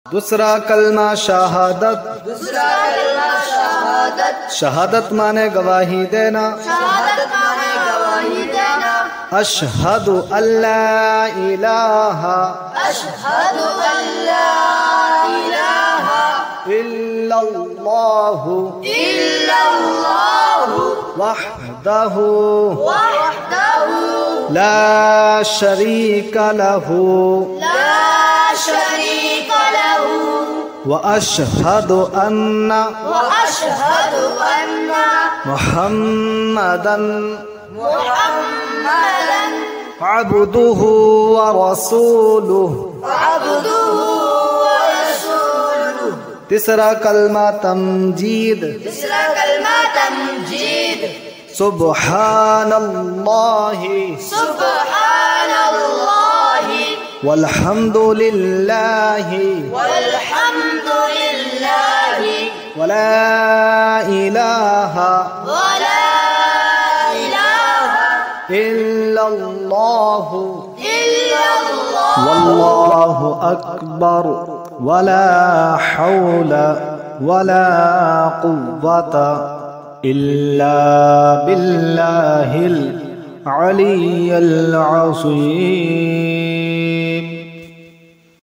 दूसरा कलमा शहादत। शहादत माने गवाही देना। अशहदु अल्ला इलाहा इल्लल्लाहु वहदहु ला शरीका लहु व अशहदु अन्ना मुहम्मदन अब्दुहु व रसूलुहु। तीसरा कलमा तमजीद। सुब्हानल्लाहि वल्हम्दुलिल्लाहि वला इलाहा इल्लल्लाहु वल्लाहु अकबर वला हौला वला कुव्वता इल्ला बिल्लाहिल अलिय्यिल अज़ीम।